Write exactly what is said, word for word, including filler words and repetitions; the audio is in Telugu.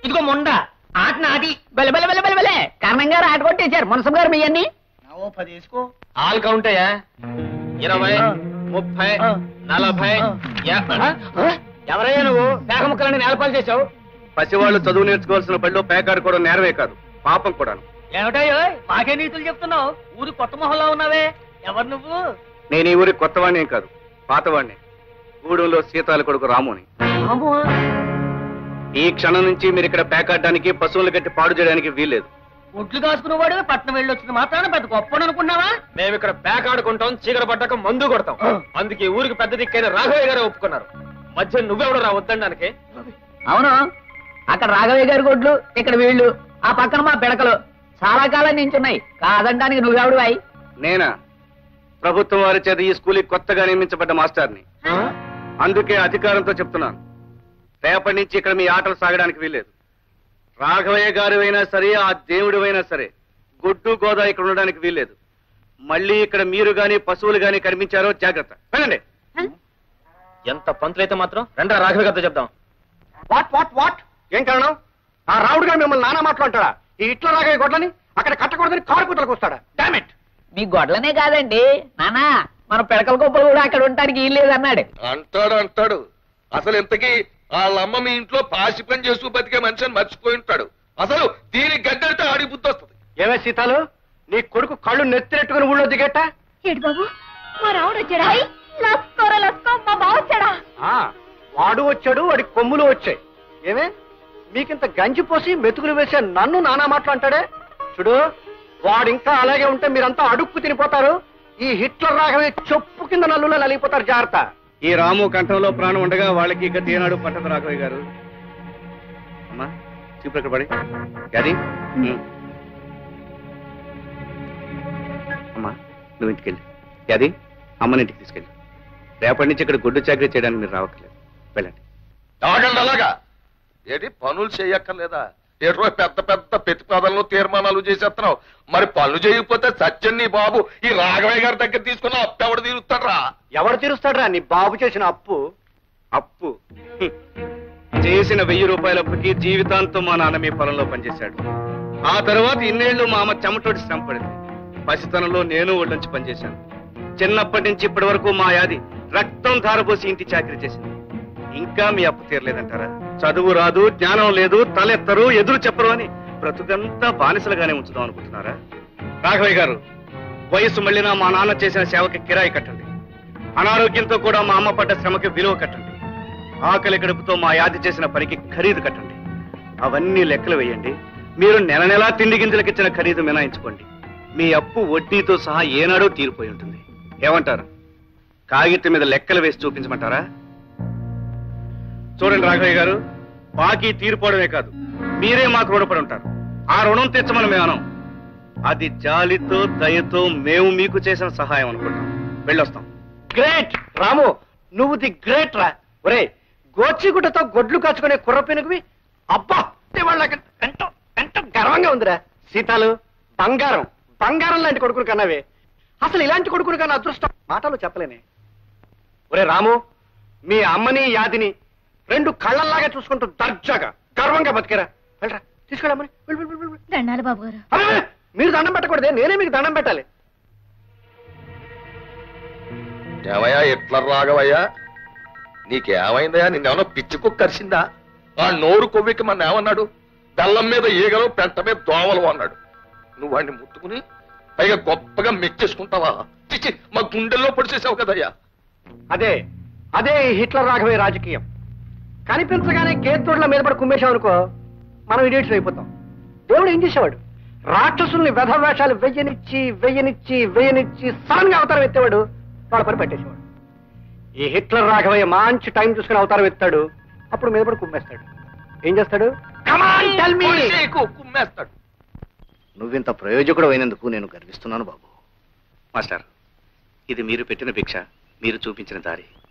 ఇదిగో మొండ ఆట నాది బెల బెల బెల బెల బెలే కరణం గారు ఆట కొట్టేశారు మునసం గారు మీ అన్ని పది వేసుకో ఆల్ కౌంటయ్యా ఇరవై ముప్పై నలభై ఎవరయ్యా నువ్వు పేక ముక్కలని నేలపాలు చేశావు పసివాళ్ళు చదువు నేర్చుకోవాల్సిన బడిలో పేకాడుకోవడం నేరమే కాదు పాపం కూడాను. ఏమిటయ్యో మాకే నీతులు చెప్తున్నావు ఊరి కొత్త మొహంలో ఉన్నావే ఎవరు నువ్వు నేను ఈ ఊరికి కొత్తవాణ్ణేం కాదు పాతవాణ్ణి. గూడెంలో సీతాల కొడుకు రాముని. ఈ క్షణం నుంచి మీరు ఇక్కడ పేకాడడానికి పశువులు గట్టి పాడు చేయడానికి వీల్లేదు. ఒడ్లు కాసుకునేవాడు పట్నం వెళ్ళి వచ్చింది మాత్రాన పెద్ద గొప్ప అనుకున్నావా? మేము ఇక్కడ పేకాడుకుంటాం, చీకటి పడ్డాక మందు కొడతాం. అందుకే ఊరికి పెద్ద దిక్కైన రాఘవయ్య గారు ఒప్పుకున్నారు. మధ్య నువ్వెవడు రా వద్దడానికి? అవును, అక్కడ రాఘవయ్య గారి గొడ్లు, ఇక్కడ వీళ్ళు, ఆ పక్కన మా పిడకలు చాలా కాలం నించున్నాయి. కాదనడానికి నువ్వెవడు అయి? నేనా? ప్రభుత్వం వారి చేత ఈ స్కూల్కి కొత్తగా నియమించబడ్డ మాస్టర్ని. అందుకే అధికారంతో చెప్తున్నాను, రేపటి నుంచి ఇక్కడ మీ ఆటలు సాగడానికి వీల్లేదు. రాఘవయ్య గారు అయినా సరే, ఆ దేవుడు అయినా సరే, గొడ్డు గోదా ఇక్కడ ఉండడానికి వీల్లేదు. మళ్ళీ ఇక్కడ మీరు గాని పశువులు గాని కనిపించారో జాగ్రత్త. వెళ్ళండి. ఎంత పంతులైతే మాత్రం రండి రాఘవ గారితో చెప్దాం. వాట్ వాట్ వాట్ ఏం కారణం? ఆ రావుడు గారు మిమ్మల్ని నానా మాట్లాడతాడా? ఈ ఇట్ల రాఘవయ్య గొడ్లని అక్కడ కట్టకూడదని కారు కూతలకు వస్తాడా? డామిట్! మీ గొడ్లనే కాదండి నానా, మన పిడకల గొప్పలు కూడా అక్కడ ఉండడానికి వీల్లేదు అన్నాడు. అంటాడు అంటాడు అసలు ఇంతకీ వాళ్ళమ్మ మీ ఇంట్లో పాసి పని చేస్తూ బతికే మనిషిని మర్చిపోయి ఉంటాడు. అసలు దీనికి గడ్డడితే ఆడి బుద్ధి వస్తుంది. ఏమే సీతాలు, నీ కొడుకు కళ్ళు నెత్తినెట్టుకుని ఊళ్ళో దిగేట? ఏడు బాబు మా రావుడు వచ్చాడా? లస్కోర లస్కో మా బావ వచ్చాడా? వాడు వచ్చాడు, వాడి కొమ్ములు వచ్చాయి. ఏమే మీకింత గంజి పోసి మెతుకులు వేసే నన్ను నానా మాటలు అంటాడే? చూడు, వాడు ఇంకా అలాగే ఉంటే మీరంతా అడుక్కు తినిపోతారు. ఈ హిట్లర్ రాఘవయ్య చొప్పు కింద నల్లులో నలిగిపోతారు. జాగ్రత్త. ఈ రాము కంఠంలో ప్రాణం ఉండగా వాళ్ళకి ఇక తీనాడు పట్టదు రాఘవయ్య గారు. అమ్మా చూపు ఎక్కడ పడి అది అమ్మా నువ్వు ఇంటికెళ్ళి అది అమ్మని ఇంటికి తీసుకెళ్ళి. రేపటి నుంచి ఇక్కడ గుడ్డు చాకరీ చేయడానికి మీరు రావట్లేదు. వెళ్ళండి. ఆగండి అలాగా. ఏంటి పనులు చేయక్కర్లేదా? ఏటో పెద్ద పెద్ద ప్రతిపాదనలు తీర్మానాలు చేసేస్తున్నావు. మరి పనులు చేయకపోతే సత్యం నీ బాబు ఈ రాఘవయ్య గారి దగ్గర తీసుకున్న అప్పు ఎవడు తీరుస్తాడ్రా? ఎవరు తీరుస్తాడ్రా నీ బాబు చేసిన అప్పు? అప్పు చేసిన వెయ్యి రూపాయల అప్పుకి జీవితాంతం మా నాన్న మీ పొలంలో పనిచేశాడు. ఆ తర్వాత ఇన్నేళ్లు మా అమ్మ చెమటోటి శ్రమ పడింది. పసితనంలో నేను ఒళ్ళొంచి పనిచేశాను. చిన్నప్పటి నుంచి ఇప్పటి వరకు మా యాది రక్తం ధారపోసి ఇంటి చాకరీ చేసింది. ఇంకా మీ అప్పు తీరలేదంటారా? చదువు రాదు, జ్ఞానం లేదు, తలెత్తరు, ఎదురు చెప్పరు అని బ్రతుకంతా బానిసలుగానే ఉంచుదాం అనుకుంటున్నారా? రాఘవయ్య గారు, వయసు మళ్ళినా మా నాన్న చేసిన సేవకి కిరాయి కట్టండి. అనారోగ్యంతో కూడా మా అమ్మ పడ్డ శ్రమకి విలువ కట్టండి. ఆకలి గడుపుతో మా యాది చేసిన పనికి ఖరీదు కట్టండి. అవన్నీ లెక్కలు వేయండి. మీరు నెల నెలా తిండి గింజలకిచ్చిన ఖరీదు మినాయించుకోండి. మీ అప్పు వడ్డీతో సహా ఏనాడో తీరిపోయి ఉంటుంది. ఏమంటారు? కాగితం మీద లెక్కలు వేసి చూపించమంటారా? చూడండి రాఘవయ్య గారు, బాకీ తీరిపోవడమే కాదు, మీరే మాకు రుణపడి ఉంటారు. ఆ రుణం తెచ్చమని మేము అనం. అది జాలితో దయతో మేము మీకు చేసిన సహాయం అనుకుంటాం. వెళ్ళొస్తాం. గ్రేట్ రాము, నువ్వు ది గ్రేట్ రా. ఒరే, గోచిగుడ్డతో గొడ్లు కాచుకునే కుర్ర పెనుగువి. అబ్బా, వాళ్ళకి ఎంతో ఎంతో గర్వంగా ఉందిరా. సీతాలు, బంగారం బంగారం లాంటి కొడుకుని కన్నావే. అసలు ఇలాంటి కొడుకుని కన్నా అదృష్టం మాటలు చెప్పలేనే. ఒరే రాము, మీ అమ్మని యాదిని రెండు కళ్ళల్లాగా చూసుకుంటూ దర్జాగా గర్వంగా బతికేరా. వెళ్ళరా, తీసుకెళ్ళమని. దండాలి బాబు గారు. మీరు దండం పెట్టకూడదే, నేనే మీకు దండం పెట్టాలి. ఏమయ్యా ఎట్లా రాఘవయ్యా, నీకేమైందయ్యా? నిన్నేమన్నా పిచ్చి కుక్క కరిసిందా? ఆ నోరు కొవ్వికి మన ఏమన్నాడు? బెల్లం మీద ఈగలు, పెంట మీద దోవలు అన్నాడు. నువ్వు వాడిని ముట్టుకుని పైగా గొప్పగా మెచ్చేసుకుంటావా? చిచ్చి, మా గుండెల్లో పొడిచేసావు కదయ్యా. అదే అదే హిట్లర్ రాఘవయ్య రాజకీయం. కనిపించగానే గేత్తోడ్ల మీద పడి కుమ్మేశాం అనుకో, మనం ఇడియట్స్ అయిపోతాం. దేవుడు ఏం చేసేవాడు? రాక్షసుల్ని వెధవేషాలు వెయ్యనిచ్చి వెయ్యనిచ్చి వెయ్యనిచ్చి సడన్ గా అవతారం ఎత్తేవాడు, వాళ్ళ పని పెట్టేసేవాడు. ఈ హిట్లర్ రాఘవయ్య మంచి టైం చూసుకుని అవతారం ఎత్తాడు, అప్పుడు మీద పడి కుమ్మేస్తాడు. ఏం చేస్తాడు? కుమ్మేస్తాడు. నువ్వింత ప్రయోజకుడు అయినందుకు నేను గర్విస్తున్నాను బాబు. మాస్టర్, ఇది మీరు పెట్టిన భిక్ష, మీరు చూపించిన దారి.